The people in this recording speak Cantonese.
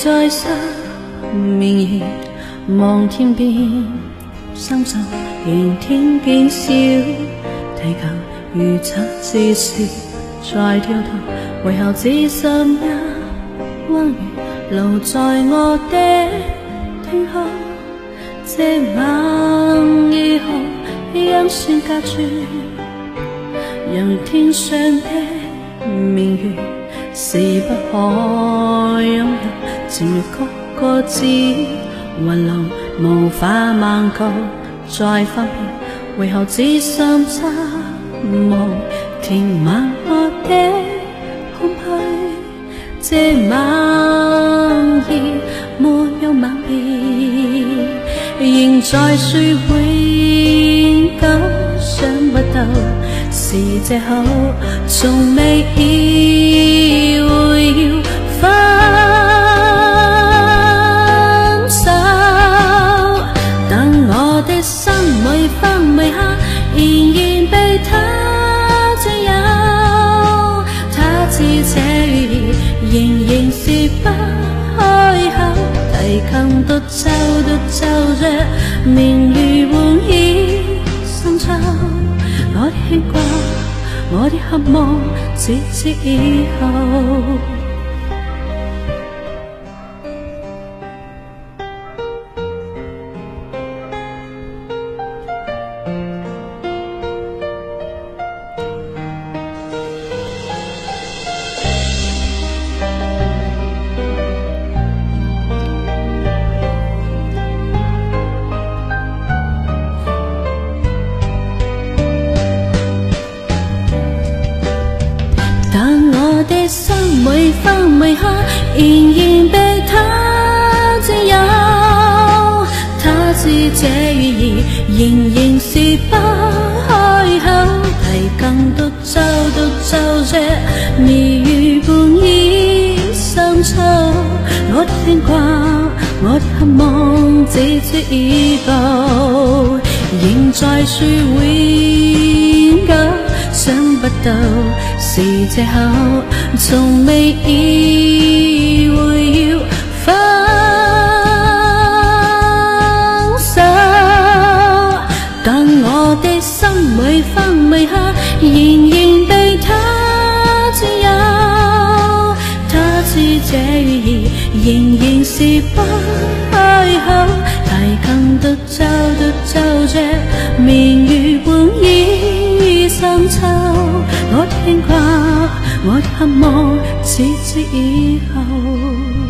在失眠而望天边，心就仍天边小提琴如漆之时在跳动，為後只剩一彎月留在我的聽後，這晚以後音線隔絕，讓天上的明月是不可擁有，漸越各個字雲流無法漫過再分別，為後只剩側目填滿我的空虛，這晚已沒有吻別，仍在說永久，想不到是藉口，從未意會要分手，但我的心每分每刻仍然被他佔有，他知這語言仍是不開口，提琴獨奏着明月換衣深秋，我的牽掛，我的渴望，自此以後。我的心每分每刻仍然被他佔有，他知這語言仍是不開口，提琴獨奏着微雨半倚深秋，我的牽掛，我的渴望，自此以後仍在說永久，想不到是藉口，從未意會要分手，但我的心每分每刻仍然被他佔有，他知這語言仍是不開口，提琴獨奏着明月半倚深秋，我的牽掛，我的渴望，自此以後。